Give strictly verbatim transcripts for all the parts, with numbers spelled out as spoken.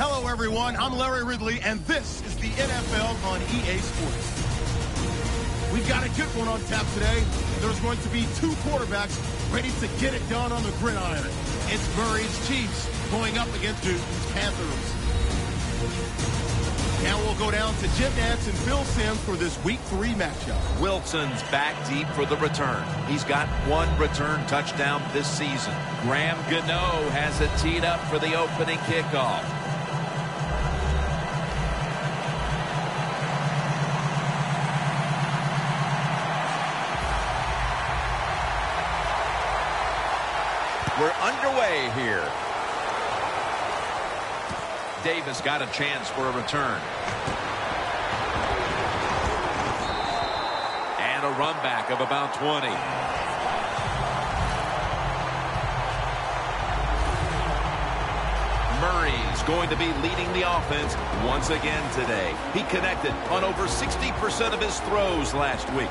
Hello, everyone. I'm Larry Ridley, and this is the N F L on E A Sports. We've got a good one on tap today. There's going to be two quarterbacks ready to get it done on the gridiron. It's Murray's Chiefs going up against Newton's Panthers. Now we'll go down to Jim Nantz and Phil Simms for this week three matchup. Wilson's back deep for the return. He's got one return touchdown this season. Graham Gano has it teed up for the opening kickoff. We're underway here. Davis got a chance for a return. And a run back of about twenty. Murray's going to be leading the offense once again today. He connected on over sixty percent of his throws last week.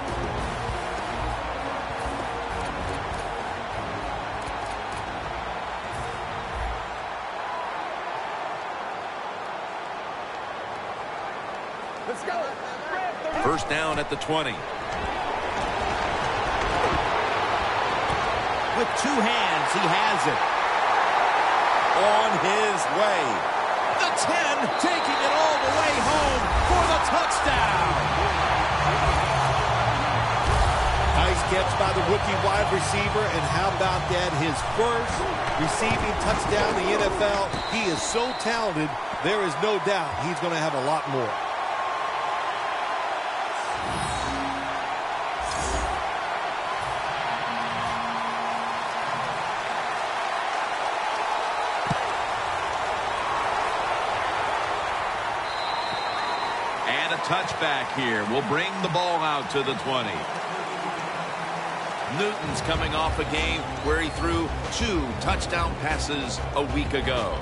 Let's go. First down at the twenty. With two hands, he has it. On his way. The ten, taking it all the way home for the touchdown. Nice catch by the rookie wide receiver, and how about that? His first receiving touchdown in the N F L. He is so talented, there is no doubt he's going to have a lot more. Touchback here will bring the ball out to the twenty. Newton's coming off a game where he threw two touchdown passes a week ago.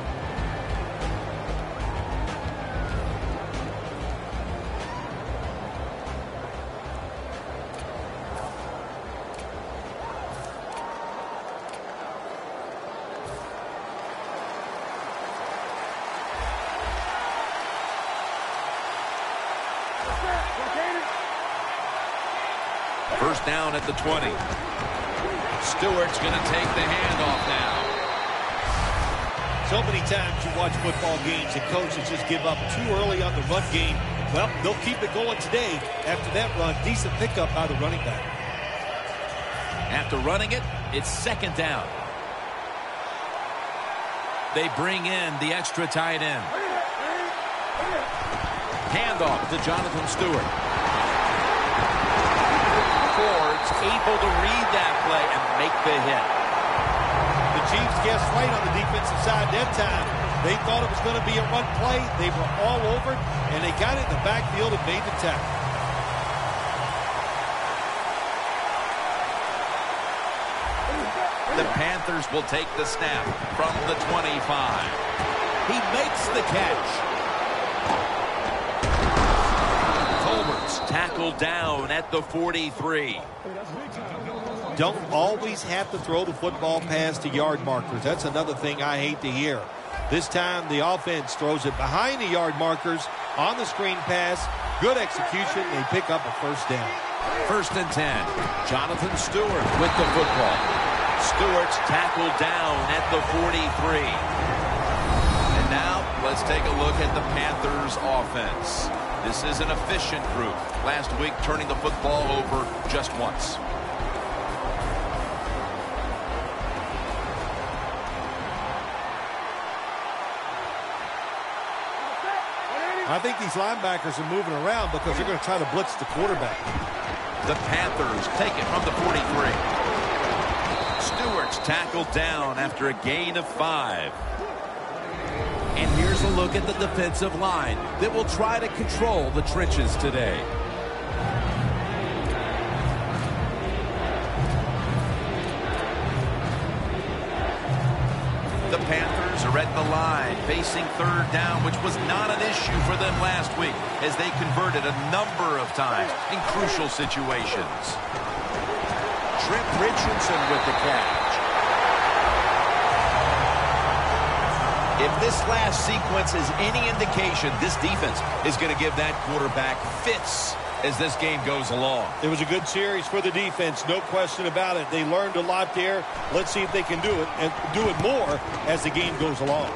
First down at the twenty. Stewart's going to take the handoff now. So many times you watch football games and coaches just give up too early on the run game. Well, they'll keep it going today. After that run, decent pickup by the running back. After running it, it's second down. They bring in the extra tight end. Handoff to Jonathan Stewart. Ford's able to read that play and make the hit. The Chiefs guessed right on the defensive side that time. They thought it was going to be a run play. They were all over it, and they got it in the backfield and made the tackle. The Panthers will take the snap from the twenty-five. He makes the catch. Tackled down at the forty-three. Don't always have to throw the football past the yard markers. That's another thing I hate to hear. This time the offense throws it behind the yard markers on the screen pass. Good execution. They pick up a first down. First and ten. Jonathan Stewart with the football. Stewart's tackled down at the forty-three. And now let's take a look at the Panthers offense. This is an efficient group. Last week, turning the football over just once. I think these linebackers are moving around because they're going to try to blitz the quarterback. The Panthers take it from the forty-three. Stewart's tackled down after a gain of five. And here's a look at the defensive line that will try to control the trenches today. The Panthers are at the line, facing third down, which was not an issue for them last week, as they converted a number of times in crucial situations. Trent Richardson with the catch. If this last sequence is any indication, this defense is going to give that quarterback fits as this game goes along. It was a good series for the defense, no question about it. They learned a lot there. Let's see if they can do it and do it more as the game goes along.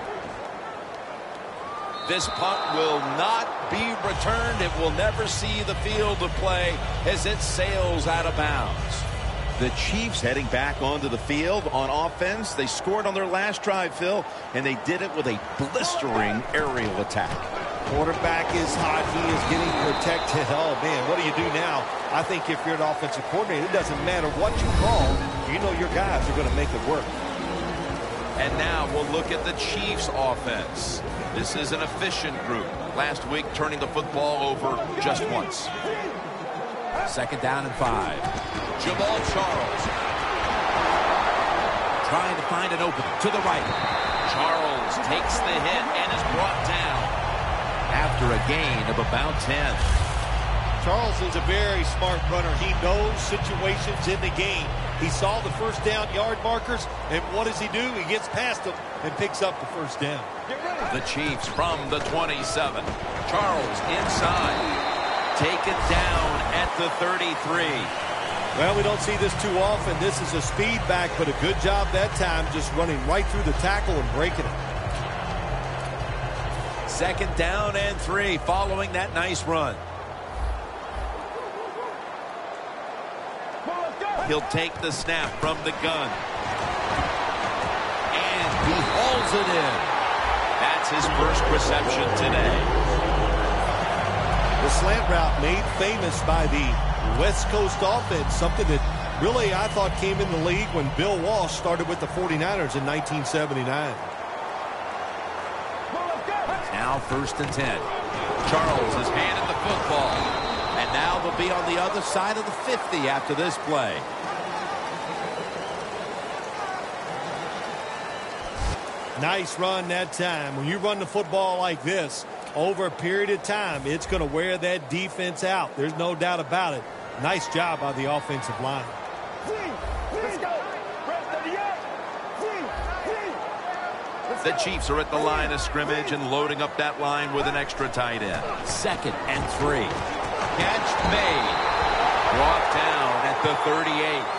This punt will not be returned. It will never see the field of play as it sails out of bounds. The Chiefs heading back onto the field on offense. They scored on their last drive, Phil, and they did it with a blistering aerial attack. Quarterback is hot. He is getting protected. Oh, man, what do you do now? I think if you're an offensive coordinator, it doesn't matter what you call. You know your guys are going to make it work. And now we'll look at the Chiefs offense. This is an efficient group. Last week, turning the football over just once. Second down and five. Jamal Charles trying to find an opening to the right. Charles takes the hit and is brought down after a gain of about ten. Charles is a very smart runner. He knows situations in the game. He saw the first down yard markers, and what does he do? He gets past them and picks up the first down. The Chiefs from the twenty-seven. Charles inside. Taken down at the thirty-three. Well, we don't see this too often. This is a speed back, but a good job that time just running right through the tackle and breaking it. Second down and three following that nice run. He'll take the snap from the gun. And he hauls it in. That's his first reception today. The slant route made famous by the West Coast offense, something that really I thought came in the league when Bill Walsh started with the forty-niners in nineteen seventy-nine. Now first and ten. Charles has handed the football. And now they'll be on the other side of the fifty after this play. Nice run that time. When you run the football like this, over a period of time, it's going to wear that defense out. There's no doubt about it. Nice job by the offensive line. The Chiefs are at the line of scrimmage and loading up that line with an extra tight end. Second and three. Catch made. Brought down at the thirty-eight.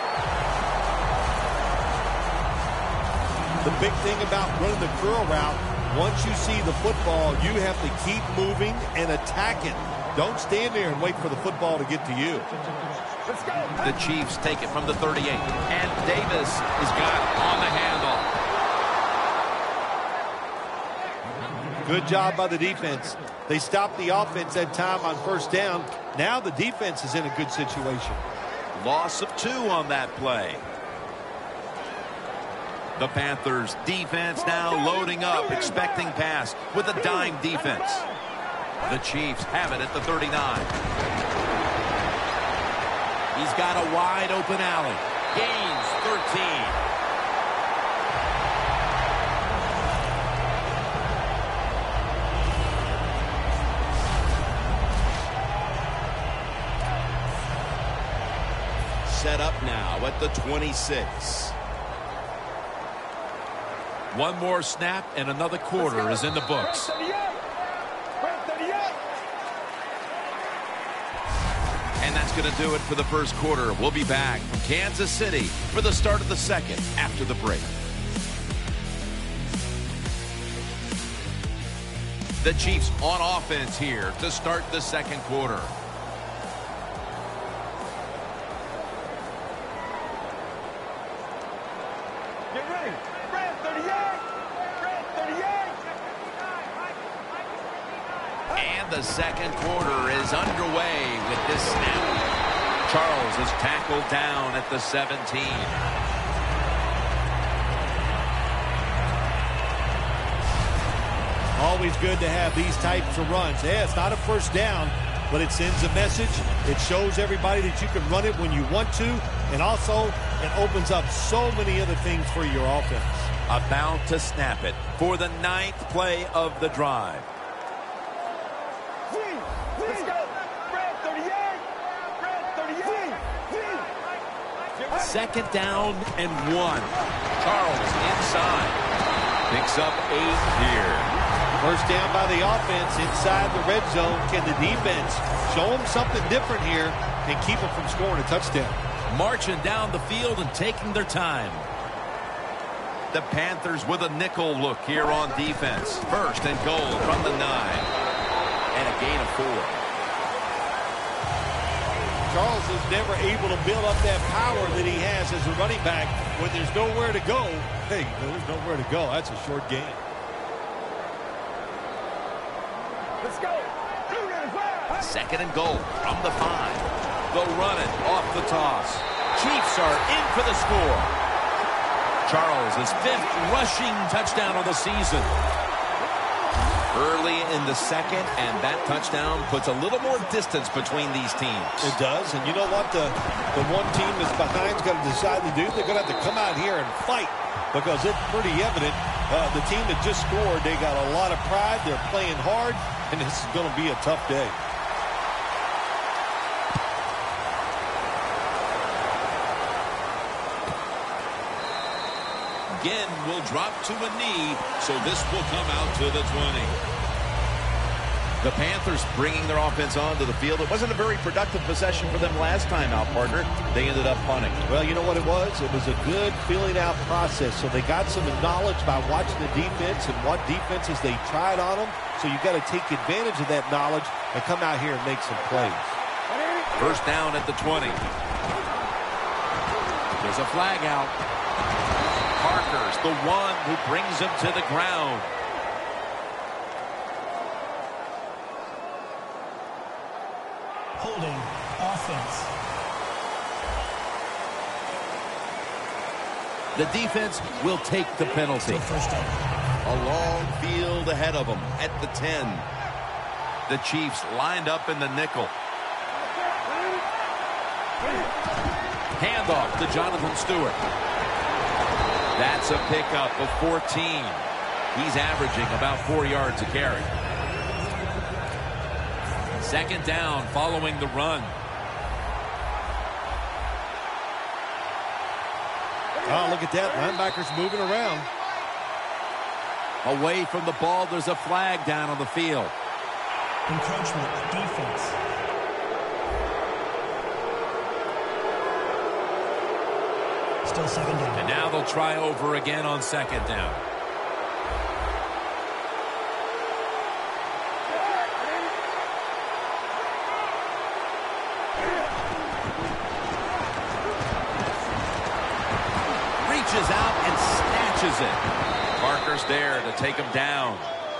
The big thing about running the curl route, once you see the football, you have to keep moving and attack it. Don't stand there and wait for the football to get to you. The Chiefs take it from the thirty-eight. And Davis is got on the handle. Good job by the defense. They stopped the offense that time on first down. Now the defense is in a good situation. Loss of two on that play. The Panthers defense now loading up, expecting pass with a dime defense. The Chiefs have it at the thirty-nine. He's got a wide open alley. Gains thirteen. Set up now at the twenty-six. One more snap and another quarter is in the books. And that's going to do it for the first quarter. We'll be back from Kansas City for the start of the second after the break. The Chiefs on offense here to start the second quarter. The second quarter is underway with this snap. Charles is tackled down at the seventeen. Always good to have these types of runs. Yeah, it's not a first down, but it sends a message. It shows everybody that you can run it when you want to, and also it opens up so many other things for your offense. About to snap it for the ninth play of the drive. Second down and one. Charles inside. Picks up eight here. First down by the offense inside the red zone. Can the defense show them something different here and keep them from scoring a touchdown? Marching down the field and taking their time. The Panthers with a nickel look here on defense. First and goal from the nine. And a gain of four. Charles is never able to build up that power that he has as a running back when there's nowhere to go. Hey, there's nowhere to go. That's a short game. Let's go. Second and goal from the five. They'll run it off the toss. Chiefs are in for the score. Charles' his fifth rushing touchdown of the season. Early in the second, and that touchdown puts a little more distance between these teams. It does, and you know what the, the one team that's behind's got to decide to do? They're going to have to come out here and fight because it's pretty evident uh, the team that just scored, they got a lot of pride, they're playing hard, and this is going to be a tough day. Again will drop to a knee, so this will come out to the twenty. The Panthers bringing their offense onto the field. It wasn't a very productive possession for them last time out, partner. They ended up punting. Well, you know what it was? It was a good filling out process. So they got some knowledge by watching the defense and what defenses they tried on them. So you got to take advantage of that knowledge and come out here and make some plays. First down at the twenty. There's a flag out. Parker's the one who brings him to the ground. Holding offense. The defense will take the penalty. First down. A long field ahead of them at the ten. The Chiefs lined up in the nickel. Handoff to Jonathan Stewart. That's a pickup of fourteen. He's averaging about four yards a carry. Second down following the run. Oh, look at that. Linebackers moving around. Away from the ball, there's a flag down on the field. Encroachment, defense. Still second down. And now they'll try over again on second down. Reaches out and snatches it. Parker's there to take him down.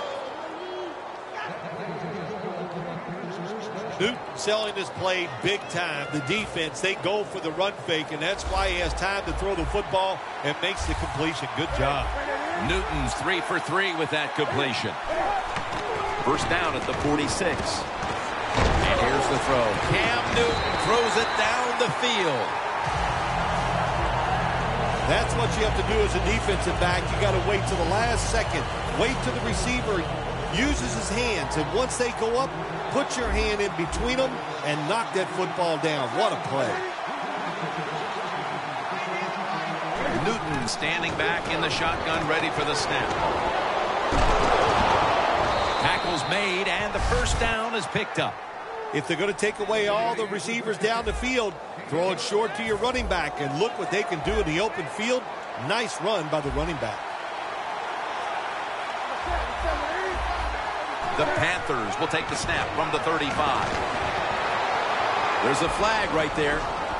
Newton selling this play big time. The defense, they go for the run fake, and that's why he has time to throw the football and makes the completion. Good job. Newton's three for three with that completion. First down at the forty-six. And here's the throw. Cam Newton throws it down the field. That's what you have to do as a defensive back. You got to wait till the last second. Wait till the receiver uses his hands, and once they go up, put your hand in between them and knock that football down. What a play. Newton standing back in the shotgun, ready for the snap. Tackle's made, and the first down is picked up. If they're going to take away all the receivers down the field, throw it short to your running back, and look what they can do in the open field. Nice run by the running back. The Panthers will take the snap from the thirty-five. There's a flag right there.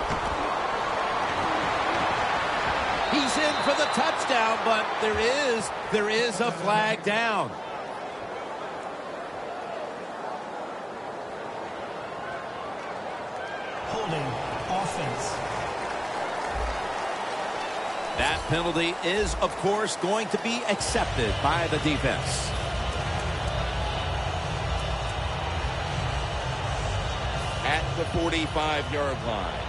He's in for the touchdown, but there is, there is a flag down. Holding offense. That penalty is, of course, going to be accepted by the defense. At the forty-five yard line.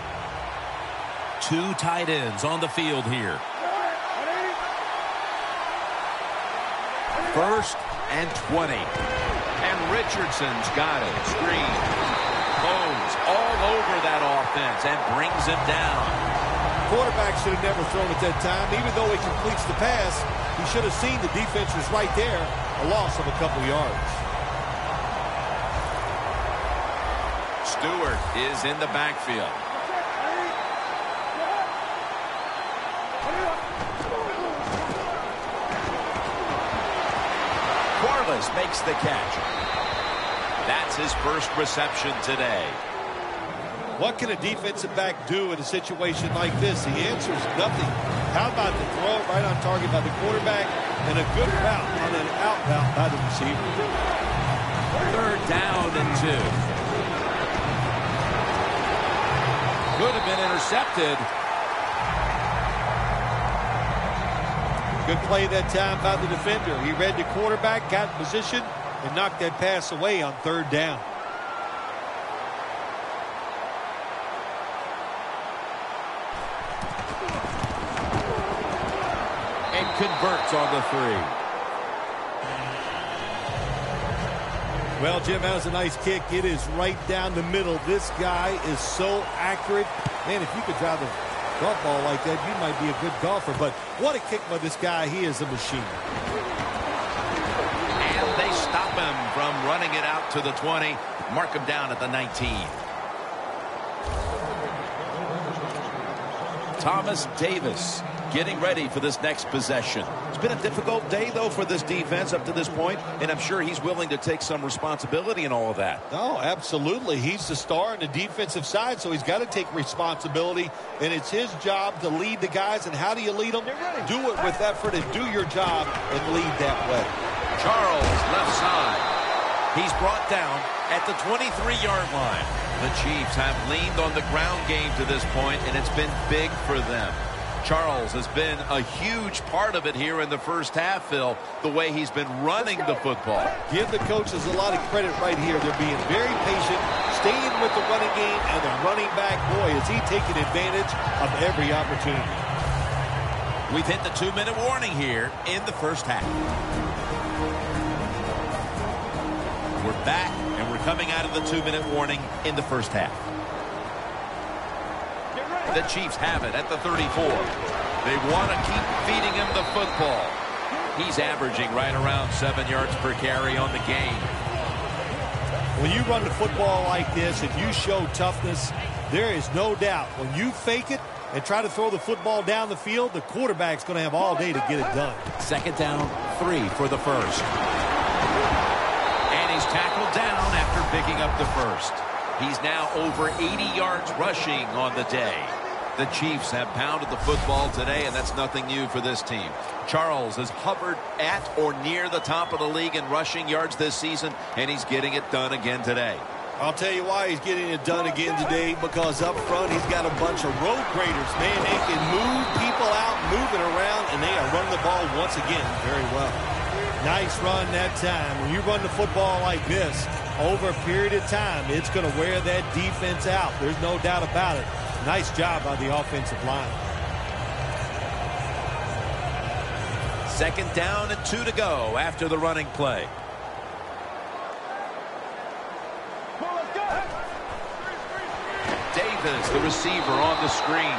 Two tight ends on the field here. First and twenty. And Richardson's got it. Screen. Bones all over that offense and brings him down. quarterback should have never thrown at that time. Even though he completes the pass, he should have seen the defense was right there. A loss of a couple yards. Stewart is in the backfield. Corliss makes the catch. That's his first reception today. What can a defensive back do in a situation like this? The answer is nothing. How about the throw right on target by the quarterback and a good route on an out route by the receiver? Third down and two. Could have been intercepted. Good play that time by the defender. He read the quarterback, got in position, and knocked that pass away on third down. And converts on the three. Well, Jim, that was a nice kick. It is right down the middle. This guy is so accurate. Man, if you could drive the golf ball like that, you might be a good golfer. But what a kick by this guy. He is a machine. And they stop him from running it out to the twenty. Mark him down at the nineteen. Thomas Davis getting ready for this next possession. It's been a difficult day, though, for this defense up to this point, and I'm sure he's willing to take some responsibility in all of that. Oh, absolutely. He's the star on the defensive side, so he's got to take responsibility, and it's his job to lead the guys. And how do you lead them? Do it with effort and do your job and lead that way. Charles, left side. He's brought down at the twenty-three yard line. The Chiefs have leaned on the ground game to this point, and it's been big for them. Charles has been a huge part of it here in the first half, Phil, the way he's been running the football. Give the coaches a lot of credit right here. They're being very patient, staying with the running game, and the running back, boy, is he taking advantage of every opportunity. We've hit the two-minute warning here in the first half. We're back, and we're coming out of the two-minute warning in the first half. The Chiefs have it at the thirty-four. They want to keep feeding him the football. He's averaging right around seven yards per carry on the game. When you run the football like this and you show toughness, there is no doubt when you fake it and try to throw the football down the field, the quarterback's going to have all day to get it done. Second down, three for the first. And he's tackled down after picking up the first. He's now over eighty yards rushing on the day. The Chiefs have pounded the football today, and that's nothing new for this team. Charles has hovered at or near the top of the league in rushing yards this season, and he's getting it done again today. I'll tell you why he's getting it done again today, because up front he's got a bunch of road graders. Man, they can move people out, move it around, and they are running the ball once again very well. Nice run that time. When you run the football like this, over a period of time, it's going to wear that defense out. There's no doubt about it. Nice job by the offensive line. Second down and two to go after the running play. Davis, the receiver, on the screen.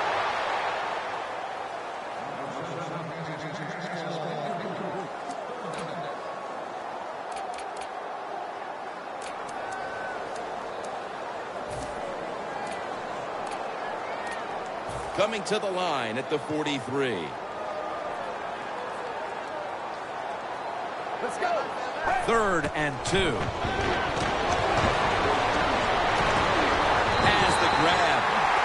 Coming to the line at the forty-three. Let's go. Third and two. Has the grab.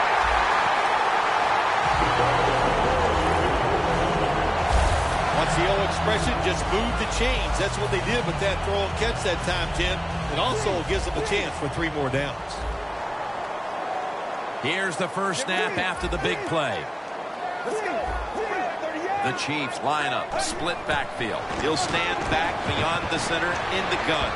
What's the old expression? Just move the chains. That's what they did with that throw and catch that time, Tim. It also gives them a chance for three more downs. Here's the first snap after the big play. The Chiefs line up, split backfield. He'll stand back beyond the center in the gun.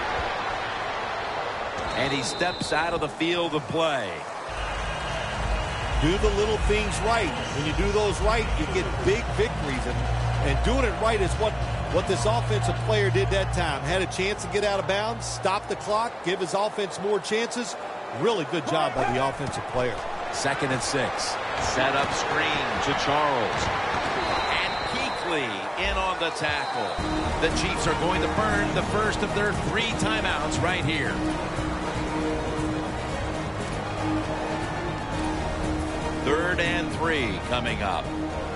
And he steps out of the field of play. Do the little things right. When you do those right, you get big victories. And, and doing it right is what, what this offensive player did that time. Had a chance to get out of bounds, stop the clock, give his offense more chances. Really good job by the offensive player. Second and six. Set up screen to Charles. And Kuechly in on the tackle. The Chiefs are going to burn the first of their three timeouts right here. Third and three coming up.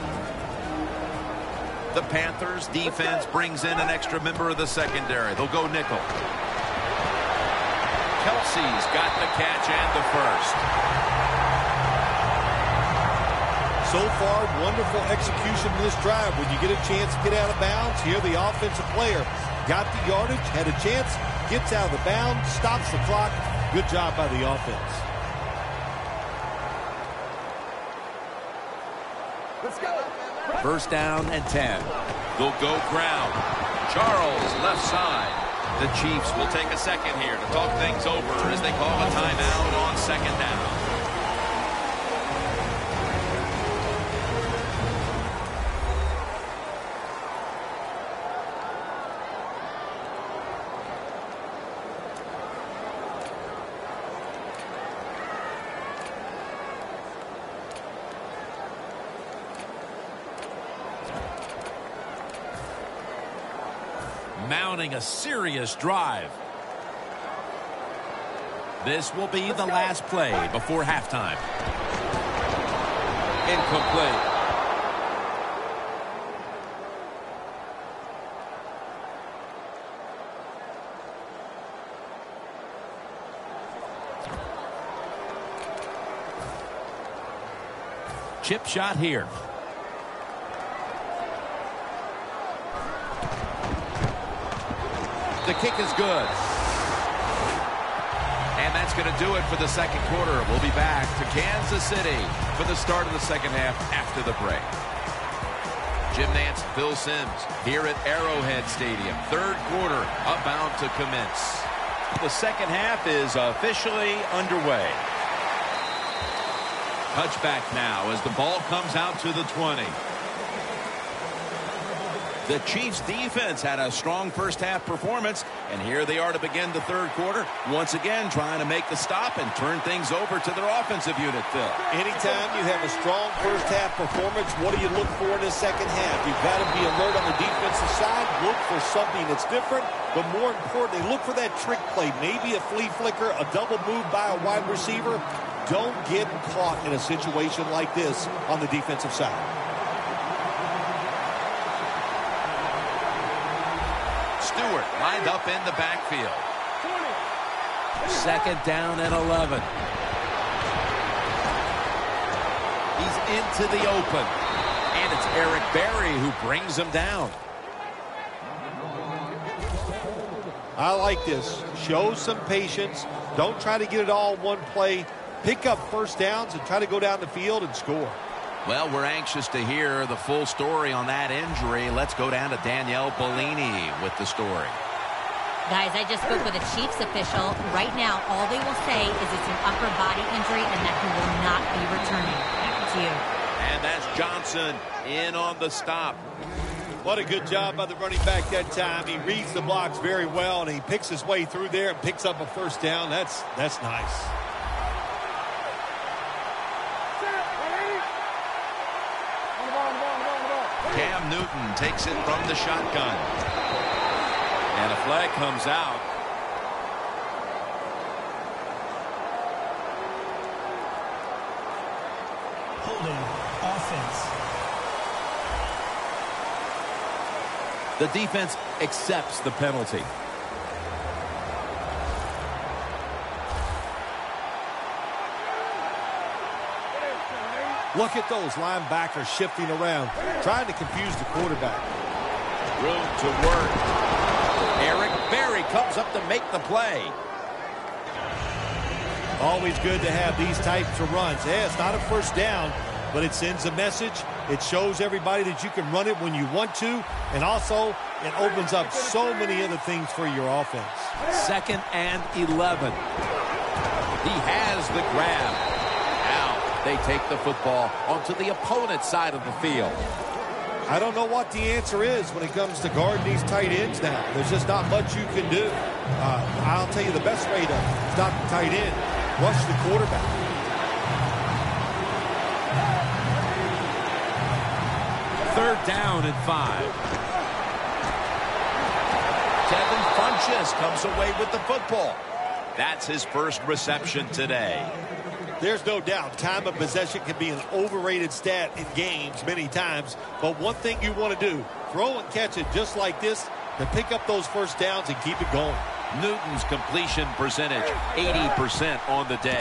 The Panthers defense brings in an extra member of the secondary. They'll go nickel. Kelsey's got the catch and the first. So far, wonderful execution in this drive. When you get a chance to get out of bounds, here the offensive player got the yardage, had a chance, gets out of the bounds, stops the clock. Good job by the offense. Let's go. First down and ten. They'll go ground. Charles left side. The Chiefs will take a second here to talk things over as they call a timeout on second down. Mounting a serious drive. This will be the last play before halftime. Incomplete. Chip shot here. The kick is good. And that's going to do it for the second quarter. We'll be back to Kansas City for the start of the second half after the break. Jim Nance, Phil Simms here at Arrowhead Stadium. Third quarter about to commence. The second half is officially underway. Touchback now as the ball comes out to the twenty. The Chiefs defense had a strong first half performance, and here they are to begin the third quarter, once again trying to make the stop and turn things over to their offensive unit, Phil. Anytime you have a strong first half performance, what do you look for in the second half? You've got to be alert on the defensive side, look for something that's different, but more importantly, look for that trick play, maybe a flea flicker, a double move by a wide receiver. Don't get caught in a situation like this on the defensive side. Stewart lined up in the backfield. Second down and eleven. He's into the open. And it's Eric Berry who brings him down. I like this. Show some patience. Don't try to get it all in one play. Pick up first downs and try to go down the field and score. Well, we're anxious to hear the full story on that injury. Let's go down to Danielle Bellini with the story. Guys, I just spoke with a Chiefs official. Right now, all they will say is it's an upper body injury and that he will not be returning. Back to you. And that's Johnson in on the stop. What a good job by the running back that time. He reads the blocks very well, and he picks his way through there and picks up a first down. That's, that's nice. Cam Newton takes it from the shotgun. And a flag comes out. Holding offense. The defense accepts the penalty. Look at those linebackers shifting around, trying to confuse the quarterback. Room to work. Eric Berry comes up to make the play. Always good to have these types of runs. Yeah, it's not a first down, but it sends a message. It shows everybody that you can run it when you want to, and also it opens up so many other things for your offense. Second and eleven. He has the grab. They take the football onto the opponent's side of the field. I don't know what the answer is when it comes to guarding these tight ends now. There's just not much you can do. Uh, I'll tell you the best way to stop the tight end, rush the quarterback. Third down and five. Devin Funchess comes away with the football. That's his first reception today. There's no doubt time of possession can be an overrated stat in games many times, but one thing you want to do, throw and catch it just like this to pick up those first downs and keep it going. Newton's completion percentage, eighty percent on the day.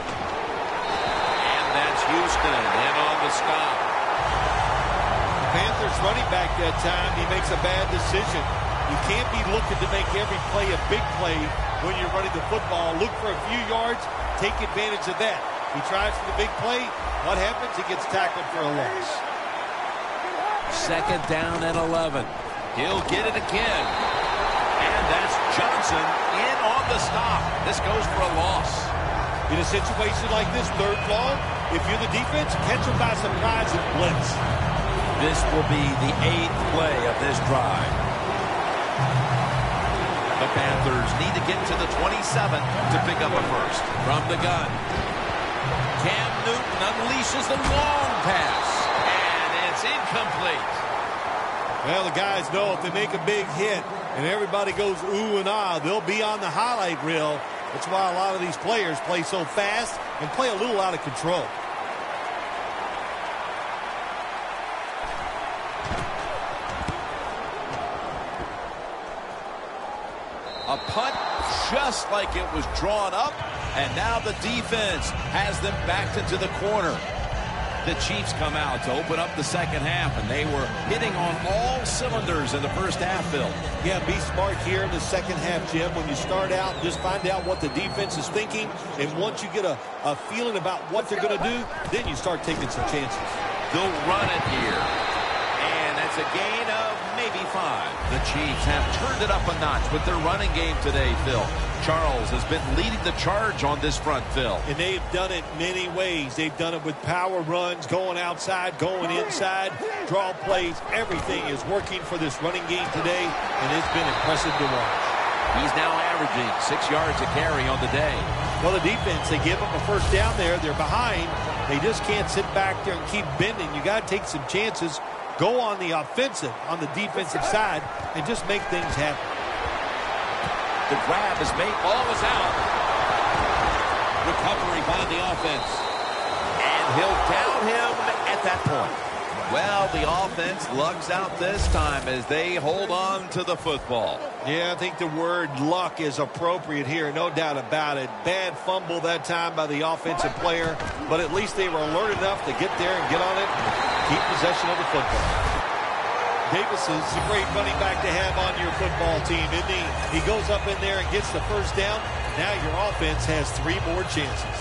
And that's Houston in on the stop. The Panthers running back that time, he makes a bad decision. You can't be looking to make every play a big play when you're running the football. Look for a few yards. Take advantage of that. He tries for the big play. What happens? He gets tackled for a loss. Second down and eleven. He'll get it again. And that's Johnson in on the stop. This goes for a loss. In a situation like this, third long, if you're the defense, catch them by surprise and blitz. This will be the eighth play of this drive. The Panthers need to get to the twenty-seven to pick up a first. From the gun, Cam Newton unleashes the long pass, and it's incomplete. Well, the guys know if they make a big hit and everybody goes ooh and ah, they'll be on the highlight reel. That's why a lot of these players play so fast and play a little out of control. A punt just like it was drawn up, and now the defense has them backed into the corner. The Chiefs come out to open up the second half, and they were hitting on all cylinders in the first half, Bill. Yeah, be smart here in the second half, Jim. When you start out, just find out what the defense is thinking, and once you get a, a feeling about what they're going to do, then you start taking some chances. They'll run it here, and that's a gain of maybe five. The Chiefs have turned it up a notch with their running game today, Phil. Charles has been leading the charge on this front, Phil. And they've done it many ways. They've done it with power runs, going outside, going inside, draw plays. Everything is working for this running game today, and it's been impressive to watch. He's now averaging six yards a carry on the day. Well, the defense, they give them a first down there. They're behind. They just can't sit back there and keep bending. You got to take some chances. Go on the offensive, on the defensive side, and just make things happen. The grab is made. Ball is out. Recovery by the offense. And he'll down him at that point. Well, the offense lugs out this time as they hold on to the football. Yeah, I think the word luck is appropriate here, no doubt about it. Bad fumble that time by the offensive player, but at least they were alert enough to get there and get on it and keep possession of the football. Davis is a great running back to have on your football team, isn't he? He goes up in there and gets the first down. Now your offense has three more chances.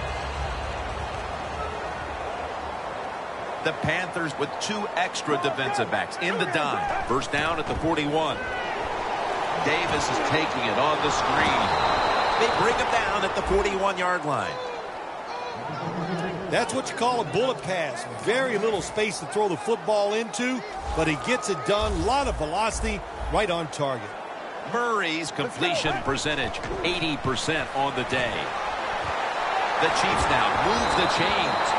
The Panthers with two extra defensive backs in the dime. First down at the forty-one. Davis is taking it on the screen. They bring him down at the forty-one yard line. That's what you call a bullet pass. Very little space to throw the football into, but he gets it done. A lot of velocity, right on target. Murray's completion percentage, eighty percent on the day. The Chiefs now move the chains.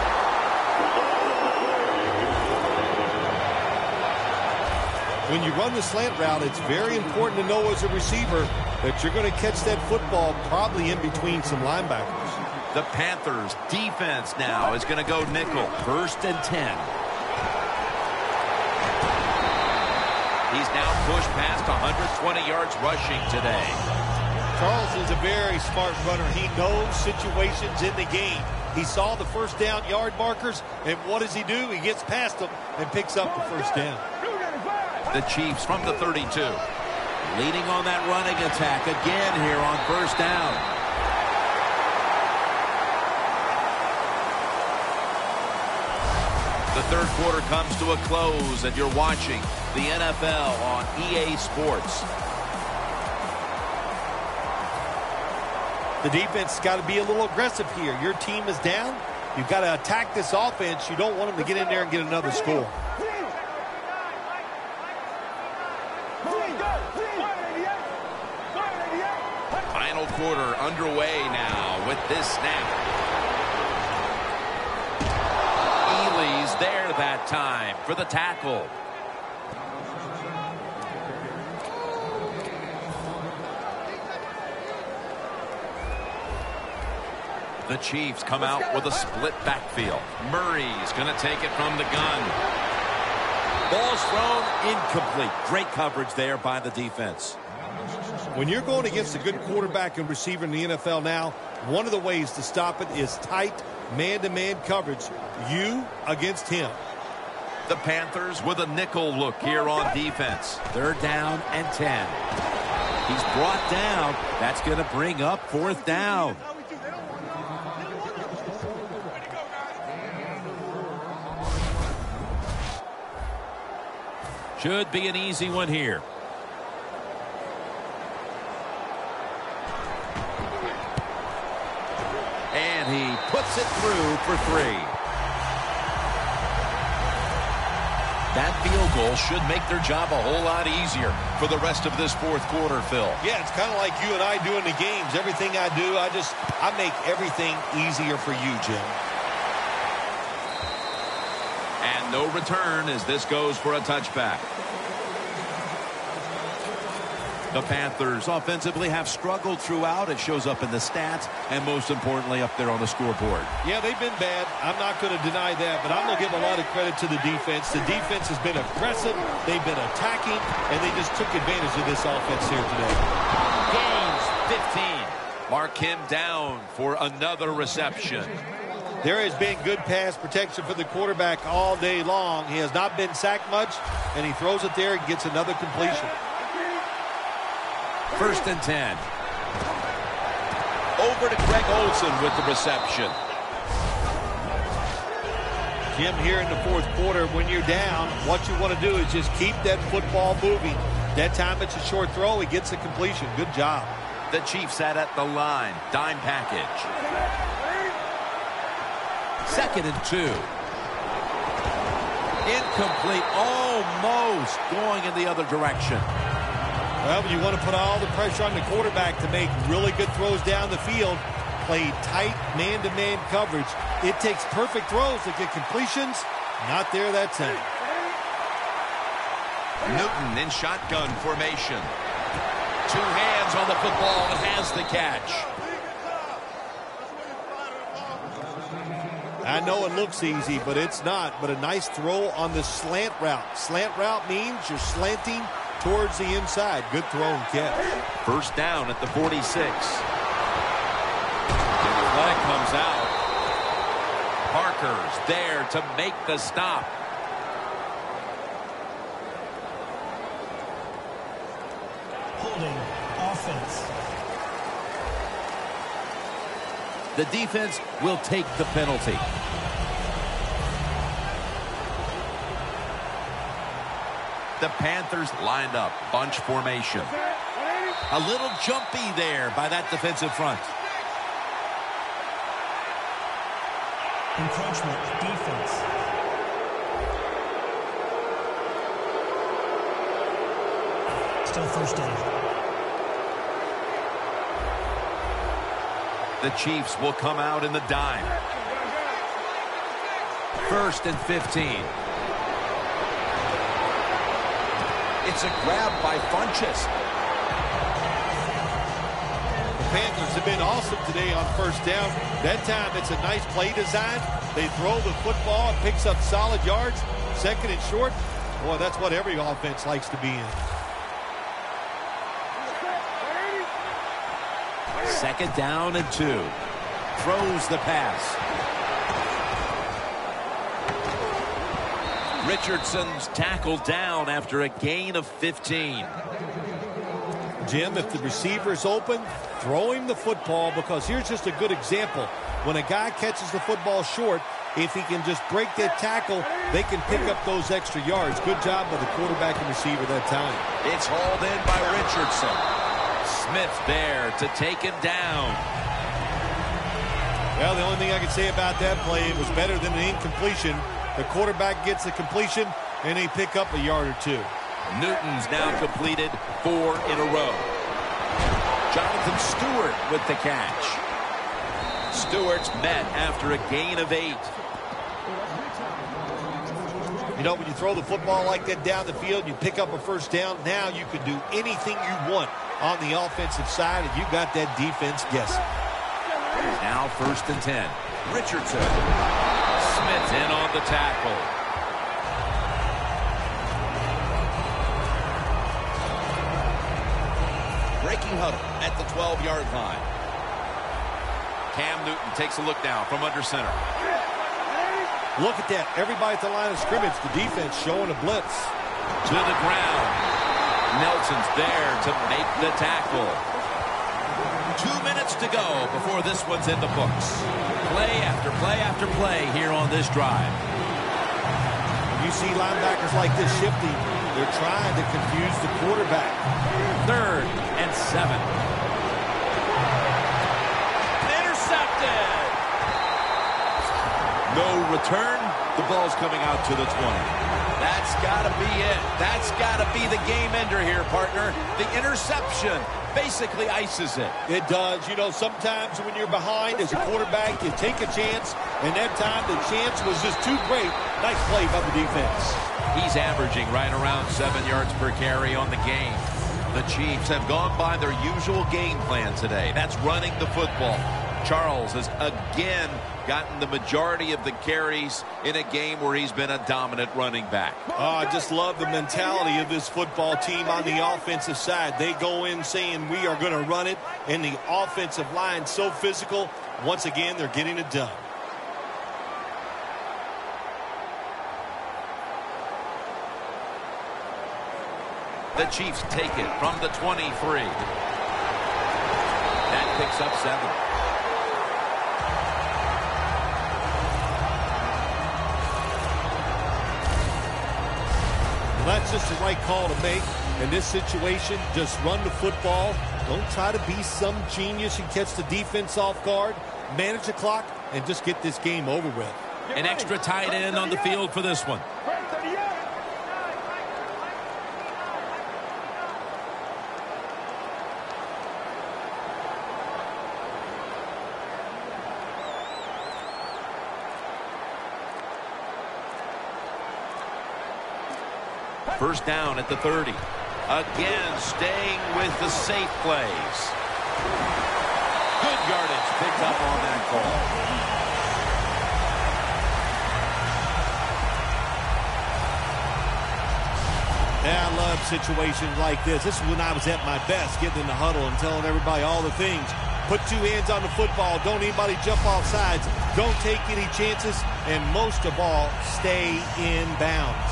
When you run the slant route, it's very important to know as a receiver that you're going to catch that football probably in between some linebackers. The Panthers defense now is going to go nickel. First and ten. He's now pushed past one hundred twenty yards rushing today. Charles is a very smart runner. He knows situations in the game. He saw the first down yard markers, and what does he do? He gets past them and picks up the first down. The Chiefs from the thirty-two. Leading on that running attack again here on first down. The third quarter comes to a close, and you're watching the N F L on E A Sports. The defense has got to be a little aggressive here. Your team is down. You've got to attack this offense. You don't want them to get in there and get another score. Final quarter underway now with this snap. Ely's there that time for the tackle. The Chiefs come out with a split backfield. Murray's going to take it from the gun. Ball's thrown incomplete. Great coverage there by the defense. When you're going against a good quarterback and receiver in the N F L now, one of the ways to stop it is tight man-to-man coverage. You against him. The Panthers with a nickel look here on defense. Third down and ten. He's brought down. That's going to bring up fourth down. Should be an easy one here. And he puts it through for three. That field goal should make their job a whole lot easier for the rest of this fourth quarter, Phil. Yeah, it's kind of like you and I do in the games. Everything I do, I just, I make everything easier for you, Jim. And no return as this goes for a touchback. The Panthers offensively have struggled throughout. It shows up in the stats and most importantly up there on the scoreboard. Yeah, they've been bad. I'm not going to deny that, but I'm going to give a lot of credit to the defense. The defense has been aggressive. They've been attacking, and they just took advantage of this offense here today. Gains fifteen. Mark him down for another reception. There has been good pass protection for the quarterback all day long. He has not been sacked much, and he throws it there and gets another completion. First and ten. Over to Greg Olsen with the reception. Jim, here in the fourth quarter, when you're down, what you want to do is just keep that football moving. That time it's a short throw. He gets the completion. Good job. The Chiefs sat at the line. Dime package. Second and two. Incomplete. Almost going in the other direction. Well, you want to put all the pressure on the quarterback to make really good throws down the field. Play tight man-to-man coverage. It takes perfect throws to get completions. Not there that time. Newton in shotgun formation. Two hands on the football and has the catch. I know it looks easy, but it's not. But a nice throw on the slant route. Slant route means you're slanting towards the inside. Good throw and catch. First down at the forty-six. And the flag comes out. Parker's there to make the stop. Holding offense. The defense will take the penalty. The Panthers lined up, bunch formation. A little jumpy there by that defensive front. Encroachment defense. Still first down. The Chiefs will come out in the dime. First and fifteen. It's a grab by Funchess. The Panthers have been awesome today on first down. That time it's a nice play design. They throw the football. It picks up solid yards. Second and short. Boy, that's what every offense likes to be in. Second down and two. Throws the pass. Richardson's tackled down after a gain of fifteen. Jim, if the receiver's open, throw him the football, because here's just a good example. When a guy catches the football short, if he can just break that tackle, they can pick up those extra yards. Good job by the quarterback and receiver that time. It's hauled in by Richardson. Smith there to take him down. Well, the only thing I can say about that play, it was better than an incompletion. The quarterback gets the completion, and they pick up a yard or two. Newton's now completed four in a row. Jonathan Stewart with the catch. Stewart's met after a gain of eight. You know, when you throw the football like that down the field, you pick up a first down, now you can do anything you want on the offensive side, and you got that defense guessing. Now first and ten. Richardson. Smith in on the tackle. Breaking huddle at the twelve-yard line. Cam Newton takes a look now from under center. Look at that. Everybody at the line of scrimmage, the defense showing a blitz. To the ground. Nelson's there to make the tackle. Two minutes to go before this one's in the books. Play after play after play here on this drive. When you see linebackers like this shifting, they're trying to confuse the quarterback. Third and seven. Intercepted. No return. The ball's coming out to the twenty. That's got to be it. That's got to be the game ender here, partner. The interception basically ices it. It does. You know, sometimes when you're behind as a quarterback, you take a chance, and that time the chance was just too great. Nice play by the defense. He's averaging right around seven yards per carry on the game. The Chiefs have gone by their usual game plan today. That's running the football. Charles has again gotten the majority of the carries in a game where he's been a dominant running back. Oh, I just love the mentality of this football team on the offensive side. They go in saying we are going to run it, and the offensive line so physical. Once again, they're getting it done. The Chiefs take it from the twenty-three. That picks up seven. Well, that's just the right call to make. In this situation, just run the football. Don't try to be some genius and catch the defense off guard. Manage the clock and just get this game over with. An extra tight end on the field for this one. First down at the thirty. Again, staying with the safe plays. Good yardage picked up on that call. Yeah, I love situations like this. This is when I was at my best, getting in the huddle and telling everybody all the things. Put two hands on the football. Don't anybody jump off sides. Don't take any chances. And most of all, stay in bounds.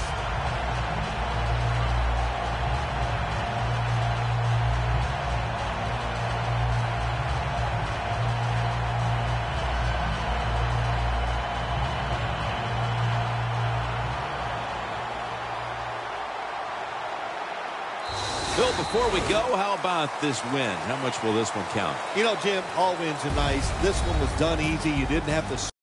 Bill, before we go, how about this win? How much will this one count? You know, Jim, all wins are nice. This one was done easy. You didn't have to